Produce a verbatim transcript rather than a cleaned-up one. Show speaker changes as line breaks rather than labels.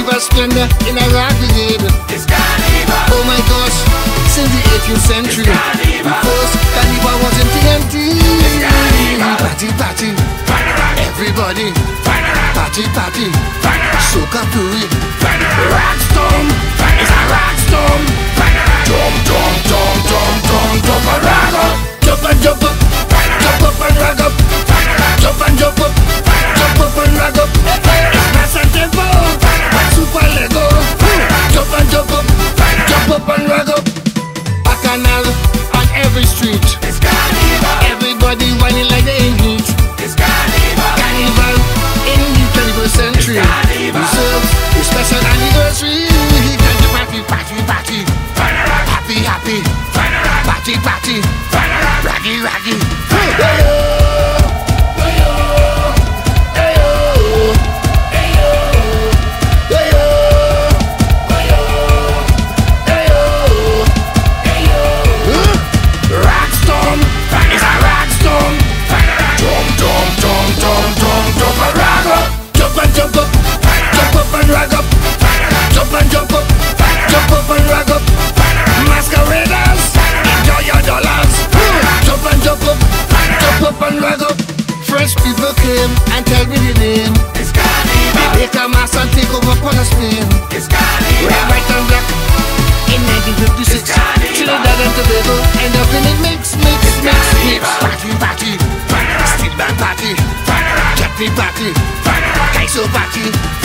Carnival splendor in a rock brigade.
It's Carnival.
Oh my gosh, since the eighteenth century,
Carnival.
the first Carnival was in T N T.
It's Carnival.
Party, party,
Panorama.
everybody.
Panorama.
Party, party,
Panorama.
soca puri.
Panorama.
Rock storm, it's a rock storm.
Panorama.
Jump, jump, jump, jump, jump, jump and rag up. Jump and jump up, jump up and rag up. Jump and jump up, jump up and rag up. It's mass and tempo, super lego. Jump and jump up, jump up and rag up. Bacchanal on every street.
It's Carnival.
Everybody whining like they in heat.
It's Carnival.
Carnival in the twenty-first century.
Carnival.
We serve a special anniversary. Party, party, party.
Panorama.
Happy, happy.
Panorama.
Party, party.
Panorama.
Raggy, raggy. Rock storm, it's a rock storm. Jump, jump, jump, jump, jump, jump and rag up. Jump and jump up, jump up and rag up. Jump and jump up, jump up and rag up. Masqueraders, enjoy your dollars. Jump and jump up, jump up and rag up. Fresh people came and tell me the name.
It's Carnival.
They come mass and take over upon a Spain.
It's Carnival.
Red, white and black in nineteen fifty-six. Trinidad and Tobago end up in a mix, mix, mix, mix. Party, party, steel band party, Capri party, Kaiso party.